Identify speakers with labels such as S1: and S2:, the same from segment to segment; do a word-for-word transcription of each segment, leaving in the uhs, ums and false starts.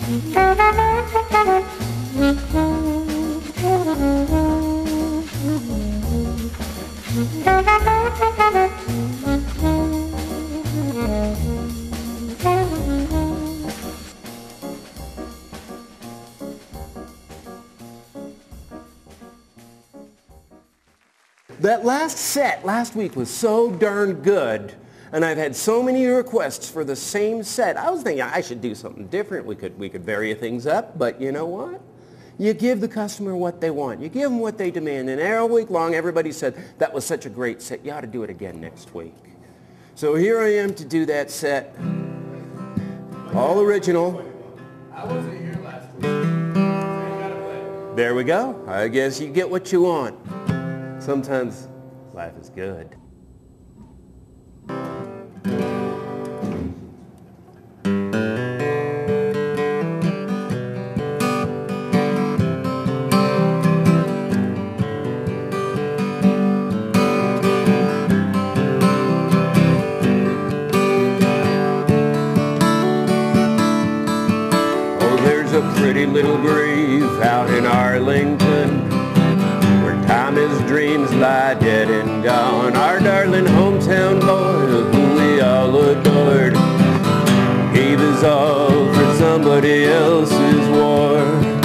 S1: That last set last week was so darn good, and I've had so many requests for the same set. I was thinking I should do something different. We could, we could vary things up, but you know what? You give the customer what they want. You give them what they demand. And all week long, everybody said, that was such a great set. You ought to do it again next week. So here I am to do that set. All original.
S2: I wasn't here last week, so you gotta play.
S1: There we go. I guess you get what you want. Sometimes life is good. Oh, there's a pretty little grave out in Arlington, time his dreams lie dead and gone. Our darling hometown boy, who we all adored, gave his all for somebody else's war.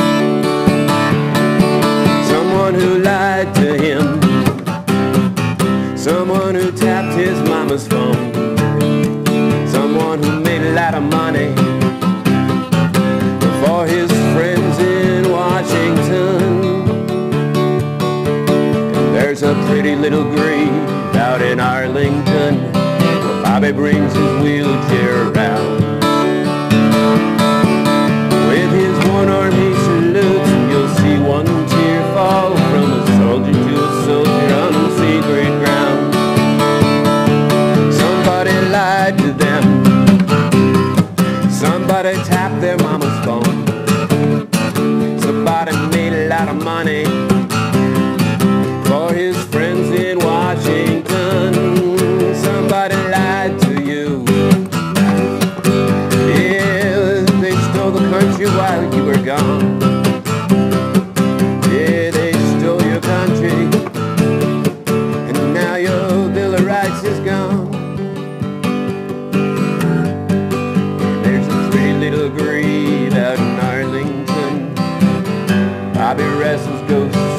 S1: Someone who lied to him, someone who tapped his mama's phone, someone who made a lot of money for his friends in Washington. There's a pretty little grave out in Arlington where Bobby brings his wheelchair around. With his one arm he salutes, and you'll see one tear fall from a soldier to a soldier on secret ground. Somebody lied to them, somebody tapped their mama's phone, somebody made a lot of money for his friends in Washington. Somebody lied to you. Yeah, they stole the country while you were gone. Yeah, they stole your country, and now your Bill of Rights is gone. There's a pretty little grave out in Arlington. Bobby wrestles ghosts